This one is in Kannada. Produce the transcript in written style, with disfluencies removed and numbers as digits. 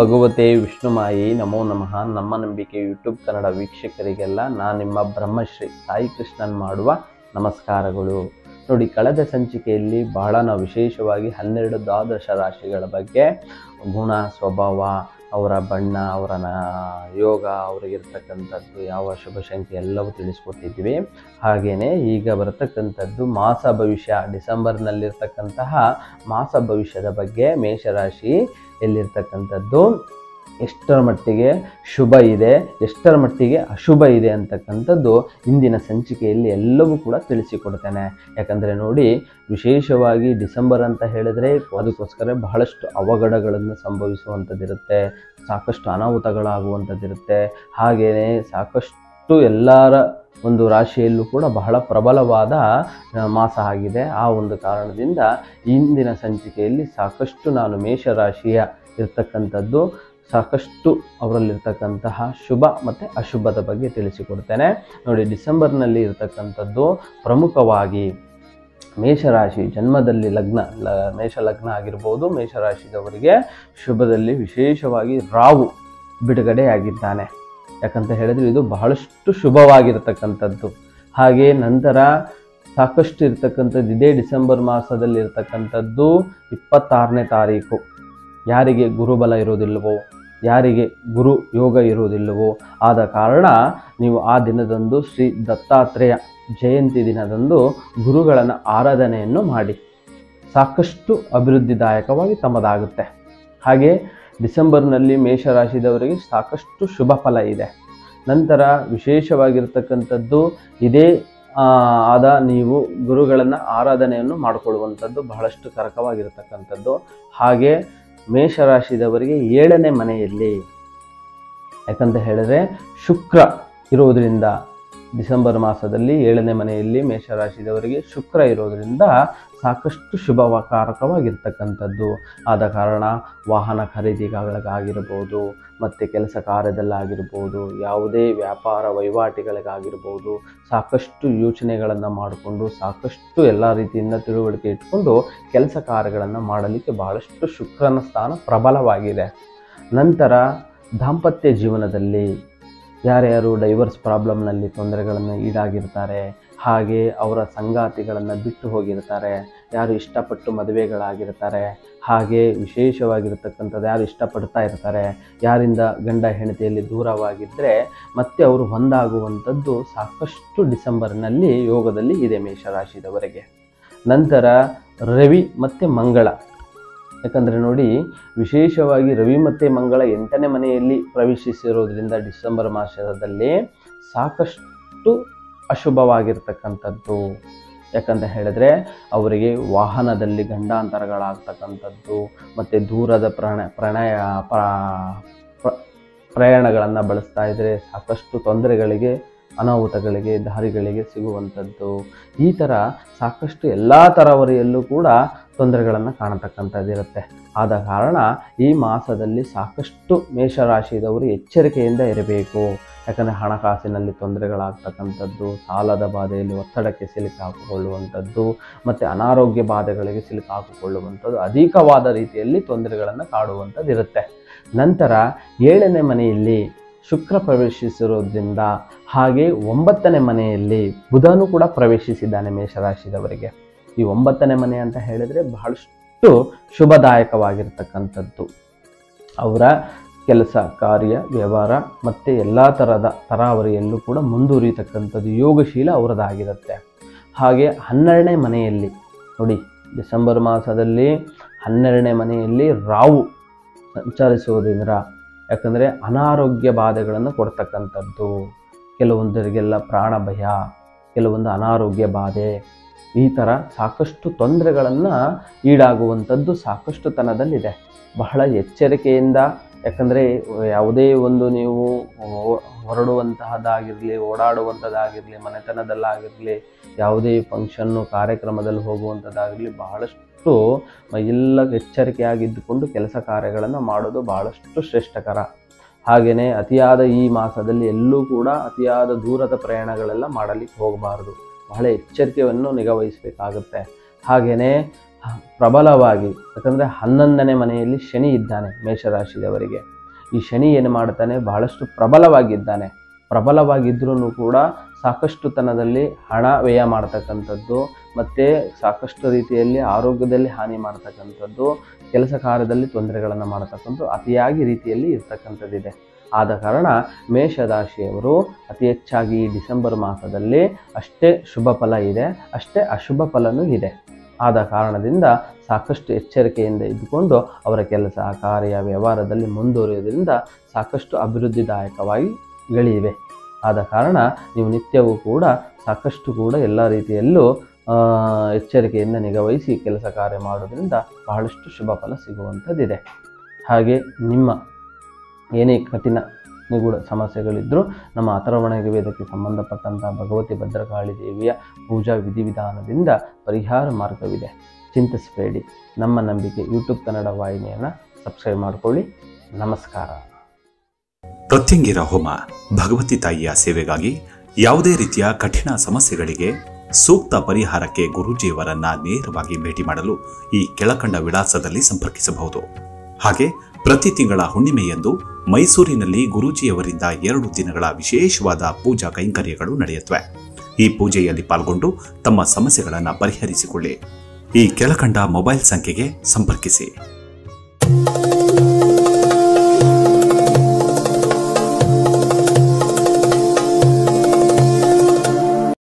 ಭಗವತೆ ವಿಷ್ಣುಮಾಯಿ ನಮೋ ನಮಃ. ನಮ್ಮ ನಂಬಿಕೆ ಯೂಟ್ಯೂಬ್ ಕನ್ನಡ ವೀಕ್ಷಕರಿಗೆಲ್ಲ ನಾನು ನಿಮ್ಮ ಬ್ರಹ್ಮಶ್ರೀ ಸಾಯಿ ಕೃಷ್ಣನ್ ಮಾಡುವ ನಮಸ್ಕಾರಗಳು. ನೋಡಿ, ಕಳೆದ ಸಂಚಿಕೆಯಲ್ಲಿ ಬಹಳ ನಾವು ವಿಶೇಷವಾಗಿ 12 ದ್ವಾದಶ ರಾಶಿಗಳ ಬಗ್ಗೆ ಗುಣ, ಸ್ವಭಾವ, ಅವರ ಬಣ್ಣ, ಅವರ ಯೋಗ, ಅವರಿಗಿರ್ತಕ್ಕಂಥದ್ದು ಯಾವ ಶುಭ ಸಂಖ್ಯೆ ಎಲ್ಲವೂ ತಿಳಿಸ್ಕೊಟ್ಟಿದ್ವಿ. ಹಾಗೆಯೇ ಈಗ ಬರತಕ್ಕಂಥದ್ದು ಮಾಸ ಭವಿಷ್ಯ, ಡಿಸೆಂಬರ್ನಲ್ಲಿರ್ತಕ್ಕಂತಹ ಮಾಸ ಭವಿಷ್ಯದ ಬಗ್ಗೆ, ಮೇಷರಾಶಿ ಎಲ್ಲಿರ್ತಕ್ಕಂಥದ್ದು ಎಷ್ಟರ ಮಟ್ಟಿಗೆ ಶುಭ ಇದೆ, ಎಷ್ಟರ ಮಟ್ಟಿಗೆ ಅಶುಭ ಇದೆ ಅಂತಕ್ಕಂಥದ್ದು ಇಂದಿನ ಸಂಚಿಕೆಯಲ್ಲಿ ಎಲ್ಲವೂ ಕೂಡ ತಿಳಿಸಿಕೊಡ್ತೇನೆ. ಯಾಕಂದರೆ ನೋಡಿ, ವಿಶೇಷವಾಗಿ ಡಿಸೆಂಬರ್ ಅಂತ ಹೇಳಿದರೆ ಅದಕ್ಕೋಸ್ಕರ ಬಹಳಷ್ಟು ಅವಘಡಗಳನ್ನು ಸಂಭವಿಸುವಂಥದ್ದಿರುತ್ತೆ, ಸಾಕಷ್ಟು ಅನಾಹುತಗಳಾಗುವಂಥದ್ದಿರುತ್ತೆ. ಹಾಗೆಯೇ ಸಾಕಷ್ಟು ಎಲ್ಲರ ಒಂದು ರಾಶಿಯಲ್ಲೂ ಕೂಡ ಬಹಳ ಪ್ರಬಲವಾದ ಮಾಸ ಆಗಿದೆ. ಆ ಒಂದು ಕಾರಣದಿಂದ ಇಂದಿನ ಸಂಚಿಕೆಯಲ್ಲಿ ಸಾಕಷ್ಟು ನಾನು ಮೇಷರಾಶಿಯ ಇರ್ತಕ್ಕಂಥದ್ದು ಸಾಕಷ್ಟು ಅವರಲ್ಲಿರ್ತಕ್ಕಂತಹ ಶುಭ ಮತ್ತು ಅಶುಭದ ಬಗ್ಗೆ ತಿಳಿಸಿಕೊಡ್ತೇನೆ. ನೋಡಿ, ಡಿಸೆಂಬರ್ನಲ್ಲಿ ಇರ್ತಕ್ಕಂಥದ್ದು ಪ್ರಮುಖವಾಗಿ ಮೇಷರಾಶಿ ಜನ್ಮದಲ್ಲಿ ಮೇಷ ಲಗ್ನ ಆಗಿರ್ಬೋದು, ಮೇಷರಾಶಿದವರಿಗೆ ಶುಭದಲ್ಲಿ ವಿಶೇಷವಾಗಿ ರಾಹು ಬಿಡುಗಡೆಯಾಗಿದ್ದಾನೆ. ಯಾಕಂತ ಹೇಳಿದರೆ ಇದು ಬಹಳಷ್ಟು ಶುಭವಾಗಿರ್ತಕ್ಕಂಥದ್ದು. ಹಾಗೆ ನಂತರ ಸಾಕಷ್ಟು ಇರ್ತಕ್ಕಂಥದ್ದು ಇದೇ ಡಿಸೆಂಬರ್ ಮಾಸದಲ್ಲಿ ಇರ್ತಕ್ಕಂಥದ್ದು 26ನೇ ತಾರೀಕು. ಯಾರಿಗೆ ಗುರುಬಲ ಇರೋದಿಲ್ಲವೋ, ಯಾರಿಗೆ ಗುರು ಯೋಗ ಇರುವುದಿಲ್ಲವೋ ಆದ ಕಾರಣ ನೀವು ಆ ದಿನದಂದು ಶ್ರೀ ದತ್ತಾತ್ರೇಯ ಜಯಂತಿ ದಿನದಂದು ಗುರುಗಳನ್ನು ಆರಾಧನೆಯನ್ನು ಮಾಡಿ ಸಾಕಷ್ಟು ಅಭಿವೃದ್ಧಿದಾಯಕವಾಗಿ ತಮ್ಮದಾಗುತ್ತೆ. ಹಾಗೆ ಡಿಸೆಂಬರ್ನಲ್ಲಿ ಮೇಷರಾಶಿದವರಿಗೆ ಸಾಕಷ್ಟು ಶುಭ ಫಲ ಇದೆ. ನಂತರ ವಿಶೇಷವಾಗಿರ್ತಕ್ಕಂಥದ್ದು ಇದೇ ಆದ ನೀವು ಗುರುಗಳನ್ನು ಆರಾಧನೆಯನ್ನು ಮಾಡಿಕೊಳ್ಳುವಂಥದ್ದು ಬಹಳಷ್ಟು ಕರಕವಾಗಿರ್ತಕ್ಕಂಥದ್ದು. ಹಾಗೆ ಮೇಷರಾಶಿದವರಿಗೆ 7ನೇ ಮನೆಯಲ್ಲಿ, ಯಾಕಂತ ಹೇಳಿದ್ರೆ ಶುಕ್ರ ಇರೋದರಿಂದ ಡಿಸೆಂಬರ್ ಮಾಸದಲ್ಲಿ 7ನೇ ಮನೆಯಲ್ಲಿ ಮೇಷರಾಶಿದವರಿಗೆ ಶುಕ್ರ ಇರೋದರಿಂದ ಸಾಕಷ್ಟು ಶುಭಕಾರಕವಾಗಿರ್ತಕ್ಕಂಥದ್ದು. ಆದ ಕಾರಣ ವಾಹನ ಖರೀದಿಗಳಿಗಾಗಿರ್ಬೋದು, ಮತ್ತು ಕೆಲಸ ಕಾರ್ಯದಲ್ಲಾಗಿರ್ಬೋದು, ಯಾವುದೇ ವ್ಯಾಪಾರ ವಹಿವಾಟಿಗಳಿಗಾಗಿರ್ಬೋದು ಸಾಕಷ್ಟು ಯೋಚನೆಗಳನ್ನು ಮಾಡಿಕೊಂಡು ಸಾಕಷ್ಟು ಎಲ್ಲ ರೀತಿಯಿಂದ ತಿಳುವಳಿಕೆ ಇಟ್ಕೊಂಡು ಕೆಲಸ ಕಾರ್ಯಗಳನ್ನು ಮಾಡಲಿಕ್ಕೆ ಬಹಳಷ್ಟು ಶುಕ್ರನ ಸ್ಥಾನ ಪ್ರಬಲವಾಗಿದೆ. ನಂತರ ದಾಂಪತ್ಯ ಜೀವನದಲ್ಲಿ ಯಾರ್ಯಾರು ಡೈವರ್ಸ್ ಪ್ರಾಬ್ಲಮ್ನಲ್ಲಿ ತೊಂದರೆಗಳನ್ನು ಈಡಾಗಿರ್ತಾರೆ, ಹಾಗೆ ಅವರ ಸಂಗಾತಿಗಳನ್ನು ಬಿಟ್ಟು ಹೋಗಿರ್ತಾರೆ, ಯಾರು ಇಷ್ಟಪಟ್ಟು ಮದುವೆಗಳಾಗಿರ್ತಾರೆ, ಹಾಗೆ ವಿಶೇಷವಾಗಿರ್ತಕ್ಕಂಥದ್ದು ಯಾರು ಇಷ್ಟಪಡ್ತಾ ಇರ್ತಾರೆ, ಯಾರಿಂದ ಗಂಡ ಹೆಂಡತಿಯಲ್ಲಿ ದೂರವಾಗಿದ್ದರೆ ಮತ್ತೆ ಅವರು ಒಂದಾಗುವಂಥದ್ದು ಸಾಕಷ್ಟು ಡಿಸೆಂಬರ್ನಲ್ಲಿ ಯೋಗದಲ್ಲಿ ಇದೆ ಮೇಷರಾಶಿದವರೆಗೆ. ನಂತರ ರವಿ ಮತ್ತು ಮಂಗಳ, ಯಾಕಂದರೆ ನೋಡಿ, ವಿಶೇಷವಾಗಿ ರವಿ ಮತ್ತು ಮಂಗಳ 8ನೇ ಮನೆಯಲ್ಲಿ ಪ್ರವೇಶಿಸಿರೋದ್ರಿಂದ ಡಿಸೆಂಬರ್ ಮಾಸದಲ್ಲಿ ಸಾಕಷ್ಟು ಅಶುಭವಾಗಿರ್ತಕ್ಕಂಥದ್ದು. ಯಾಕಂತ ಹೇಳಿದ್ರೆ ಅವರಿಗೆ ವಾಹನದಲ್ಲಿ ಗಂಡಾಂತರಗಳಾಗ್ತಕ್ಕಂಥದ್ದು, ಮತ್ತು ದೂರದ ಪ್ರಯಾಣಗಳನ್ನು ಬಳಸ್ತಾ ಇದ್ದರೆ ಸಾಕಷ್ಟು ತೊಂದರೆಗಳಿಗೆ, ಅನಾಹುತಗಳಿಗೆ, ದಾರಿಗಳಿಗೆ ಸಿಗುವಂಥದ್ದು. ಈ ಥರ ಸಾಕಷ್ಟು ಎಲ್ಲ ಥರವರಿಯಲ್ಲೂ ಕೂಡ ತೊಂದರೆಗಳನ್ನು ಕಾಣತಕ್ಕಂಥದ್ದಿರುತ್ತೆ. ಆದ ಕಾರಣ ಈ ಮಾಸದಲ್ಲಿ ಸಾಕಷ್ಟು ಮೇಷರಾಶಿದವರು ಎಚ್ಚರಿಕೆಯಿಂದ ಇರಬೇಕು. ಯಾಕಂದರೆ ಹಣಕಾಸಿನಲ್ಲಿ ತೊಂದರೆಗಳಾಗ್ತಕ್ಕಂಥದ್ದು, ಸಾಲದ ಬಾಧೆಯಲ್ಲಿ ಒತ್ತಡಕ್ಕೆ ಸಿಲುಕಾಕಿಕೊಳ್ಳುವಂಥದ್ದು, ಮತ್ತು ಅನಾರೋಗ್ಯ ಬಾಧೆಗಳಿಗೆ ಸಿಲುಕಾಕಿಕೊಳ್ಳುವಂಥದ್ದು, ಅಧಿಕವಾದ ರೀತಿಯಲ್ಲಿ ತೊಂದರೆಗಳನ್ನು ಕಾಡುವಂಥದ್ದು ಇರುತ್ತೆ. ನಂತರ 7ನೇ ಮನೆಯಲ್ಲಿ ಶುಕ್ರ ಪ್ರವೇಶಿಸಿರೋದ್ರಿಂದ, ಹಾಗೆ 9ನೇ ಮನೆಯಲ್ಲಿ ಬುಧನು ಕೂಡ ಪ್ರವೇಶಿಸಿದ್ದಾನೆ ಮೇಷರಾಶಿದವರಿಗೆ. ಈ 9ನೇ ಮನೆ ಅಂತ ಹೇಳಿದರೆ ಬಹಳಷ್ಟು ಶುಭದಾಯಕವಾಗಿರ್ತಕ್ಕಂಥದ್ದು. ಅವರ ಕೆಲಸ ಕಾರ್ಯ ವ್ಯವಹಾರ ಮತ್ತು ಎಲ್ಲ ಥರದ ತರಾವರಿಯಲ್ಲೂ ಕೂಡ ಮುಂದುವರಿಯತಕ್ಕಂಥದ್ದು ಯೋಗಶೀಲ ಅವರದಾಗಿರುತ್ತೆ. ಹಾಗೆ 12ನೇ ಮನೆಯಲ್ಲಿ ನೋಡಿ, ಡಿಸೆಂಬರ್ ಮಾಸದಲ್ಲಿ 12ನೇ ಮನೆಯಲ್ಲಿ ರಾಹು ಸಂಚರಿಸುವುದರಿಂದ, ಯಾಕಂದರೆ ಅನಾರೋಗ್ಯ ಬಾಧೆಗಳನ್ನು ಕೊಡ್ತಕ್ಕಂಥದ್ದು, ಕೆಲವೊಂದರಿಗೆಲ್ಲ ಪ್ರಾಣ ಭಯ, ಕೆಲವೊಂದು ಅನಾರೋಗ್ಯ ಬಾಧೆ, ಈ ಥರ ಸಾಕಷ್ಟು ತೊಂದರೆಗಳನ್ನು ಈಡಾಗುವಂಥದ್ದು ಸಾಕಷ್ಟು ತನದಲ್ಲಿದೆ. ಬಹಳ ಎಚ್ಚರಿಕೆಯಿಂದ, ಯಾಕಂದರೆ ಯಾವುದೇ ಒಂದು ನೀವು ಹೊರಡುವಂತಹದ್ದಾಗಿರಲಿ, ಓಡಾಡುವಂಥದ್ದಾಗಿರಲಿ, ಮನೆತನದಲ್ಲಾಗಿರಲಿ, ಯಾವುದೇ ಫಂಕ್ಷನ್ನು ಕಾರ್ಯಕ್ರಮದಲ್ಲಿ ಹೋಗುವಂಥದ್ದಾಗಿರಲಿ ಬಹಳಷ್ಟು ಎಲ್ಲ ಎಚ್ಚರಿಕೆಯಾಗಿದ್ದುಕೊಂಡು ಕೆಲಸ ಕಾರ್ಯಗಳನ್ನು ಮಾಡೋದು ಬಹಳಷ್ಟು ಶ್ರೇಷ್ಠಕರ. ಹಾಗೆಯೇ ಅತಿಯಾದ ಈ ಮಾಸದಲ್ಲಿ ಎಲ್ಲೂ ಕೂಡ ಅತಿಯಾದ ದೂರದ ಪ್ರಯಾಣಗಳೆಲ್ಲ ಮಾಡಲಿಕ್ಕೆ ಹೋಗಬಾರದು. ಬಹಳ ಎಚ್ಚರಿಕೆಯನ್ನು ನಿಗಾವಹಿಸಬೇಕಾಗುತ್ತೆ. ಹಾಗೆಯೇ ಪ್ರಬಲವಾಗಿ, ಯಾಕಂದರೆ 11ನೇ ಮನೆಯಲ್ಲಿ ಶನಿ ಇದ್ದಾನೆ ಮೇಷರಾಶಿಯವರಿಗೆ. ಈ ಶನಿ ಏನು ಮಾಡ್ತಾನೆ, ಬಹಳಷ್ಟು ಪ್ರಬಲವಾಗಿದ್ದಾನೆ. ಪ್ರಬಲವಾಗಿದ್ರೂ ಕೂಡ ಸಾಕಷ್ಟು ತನದಲ್ಲಿ ಹಣ ವ್ಯಯ ಮಾಡ್ತಕ್ಕಂಥದ್ದು, ಮತ್ತು ಸಾಕಷ್ಟು ರೀತಿಯಲ್ಲಿ ಆರೋಗ್ಯದಲ್ಲಿ ಹಾನಿ ಮಾಡ್ತಕ್ಕಂಥದ್ದು, ಕೆಲಸ ಕಾರ್ಯದಲ್ಲಿ ತೊಂದರೆಗಳನ್ನು ಮಾಡ್ತಕ್ಕಂಥದ್ದು ಅತಿಯಾಗಿ ರೀತಿಯಲ್ಲಿ ಇರ್ತಕ್ಕಂಥದ್ದಿದೆ. ಆದ ಕಾರಣ ಮೇಷರಾಶಿಯವರು ಅತಿ ಹೆಚ್ಚಾಗಿ ಈ ಡಿಸೆಂಬರ್ ಮಾಸದಲ್ಲಿ ಅಷ್ಟೇ ಶುಭ ಫಲ ಇದೆ, ಅಷ್ಟೇ ಅಶುಭ ಫಲನೂ ಇದೆ. ಆದ ಕಾರಣದಿಂದ ಸಾಕಷ್ಟು ಎಚ್ಚರಿಕೆಯಿಂದ ಇದ್ದುಕೊಂಡು ಅವರ ಕೆಲಸ ಕಾರ್ಯ ವ್ಯವಹಾರದಲ್ಲಿ ಮುಂದುವರಿಯೋದ್ರಿಂದ ಸಾಕಷ್ಟು ಅಭಿವೃದ್ಧಿದಾಯಕವಾಗಿ ಗಳಿವೆ. ಆದ ಕಾರಣ ನೀವು ನಿತ್ಯವೂ ಕೂಡ ಸಾಕಷ್ಟು ಕೂಡ ಎಲ್ಲ ರೀತಿಯಲ್ಲೂ ಎಚ್ಚರಿಕೆಯಿಂದ ನಿಗಾವಹಿಸಿ ಕೆಲಸ ಕಾರ್ಯ ಮಾಡೋದ್ರಿಂದ ಬಹಳಷ್ಟು ಶುಭ ಫಲ ಸಿಗುವಂಥದ್ದಿದೆ. ಹಾಗೆ ನಿಮ್ಮ ಏನೇ ಕಠಿಣ ನಿಗೂಢ ಸಮಸ್ಯೆಗಳಿದ್ದರೂ ನಮ್ಮ ಅಥರ್ವಣ ವೇದಕ್ಕೆ ಸಂಬಂಧಪಟ್ಟಂತಹ ಭಗವತಿ ಭದ್ರಕಾಳಿ ದೇವಿಯ ಪೂಜಾ ವಿಧಿವಿಧಾನದಿಂದ ಪರಿಹಾರ ಮಾರ್ಗವಿದೆ. ಚಿಂತಿಸಬೇಡಿ. ನಮ್ಮ ನಂಬಿಕೆ ಯೂಟ್ಯೂಬ್ ಕನ್ನಡ ವಾಹಿನಿಯನ್ನು ಸಬ್ಸ್ಕ್ರೈಬ್ ಮಾಡಿಕೊಳ್ಳಿ. ನಮಸ್ಕಾರ. ಪ್ರತ್ಯಂಗಿರ ಹೋಮ ಭಗವತಿ ತಾಯಿಯ ಸೇವೆಗಾಗಿ ಯಾವುದೇ ರೀತಿಯ ಕಠಿಣ ಸಮಸ್ಯೆಗಳಿಗೆ ಸೂಕ್ತ ಪರಿಹಾರಕ್ಕೆ ಗುರೂಜಿಯವರನ್ನ ನೇರವಾಗಿ ಭೇಟಿ ಮಾಡಲು ಈ ಕೆಳಕಂಡ ವಿಳಾಸದಲ್ಲಿ ಸಂಪರ್ಕಿಸಬಹುದು. ಹಾಗೆ ಪ್ರತಿ ತಿಂಗಳ ಹುಣ್ಣಿಮೆಯಂದು ಮೈಸೂರಿನಲ್ಲಿ ಗುರೂಜಿಯವರಿಂದ 2 ದಿನಗಳ ವಿಶೇಷವಾದ ಪೂಜಾ ಕೈಂಕರ್ಯಗಳು ನಡೆಯುತ್ತವೆ. ಈ ಪೂಜೆಯಲ್ಲಿ ಪಾಲ್ಗೊಂಡು ತಮ್ಮ ಸಮಸ್ಯೆಗಳನ್ನು ಪರಿಹರಿಸಿಕೊಳ್ಳಿ. ಈ ಕೆಳಕಂಡ ಮೊಬೈಲ್ ಸಂಖ್ಯೆಗೆ ಸಂಪರ್ಕಿಸಿ.